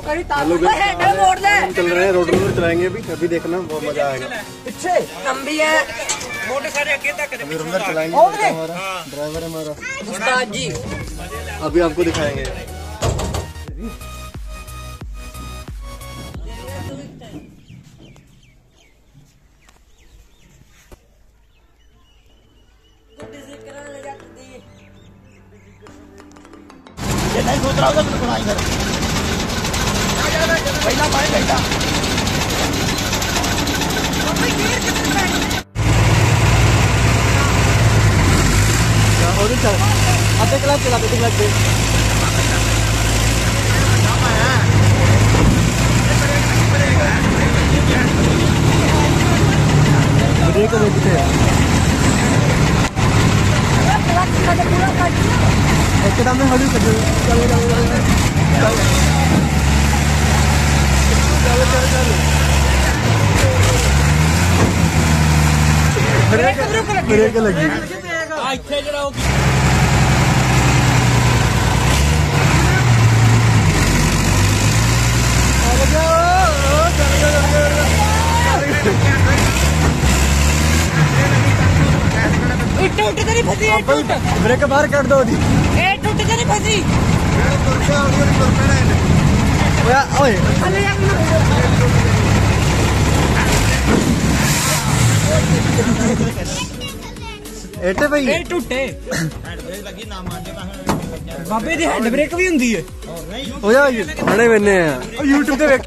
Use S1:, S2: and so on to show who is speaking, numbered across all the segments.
S1: चल रहे हैं, रोड रोलर चलाएंगे अभी देखना बहुत मजा आएगा।
S2: पीछे हम भी हैं,
S3: मोटे सारे आगे तक
S1: अभी रोलर चलाएंगे, हमारा ड्राइवर है हमारा
S2: उस्ताद जी।
S1: अभी आपको दिखाएंगे।
S4: नहीं सोच रहा होगा तो सुना इधर पहला पाए बेटा
S1: और चल आधे क्लास चला दे क्लास दे ब्रेक को देखते हैं एकदम में हली चल ब्रेक लगी ब्रेक बाहर कर दो
S2: टूट तो नहीं फंसी
S1: एटे भाई
S2: टूटे बाबे दी हैंड ब्रेक भी हुंदी है
S1: हो जा बड़े बने हैं यूट्यूब पे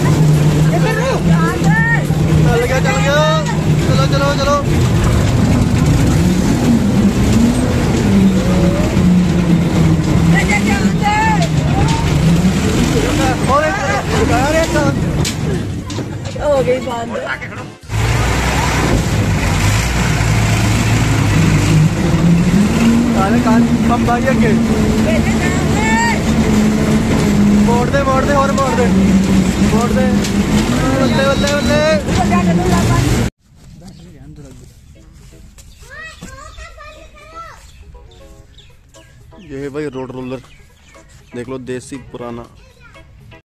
S1: चल गया चलो चलो चलो
S2: हो गई बंद
S1: कान कम भाई अगे मोड़ दे और मोड़ दे बल्ले बल्ले बल्ले ये है भाई रोड रोलर देख लो देसी पुराना।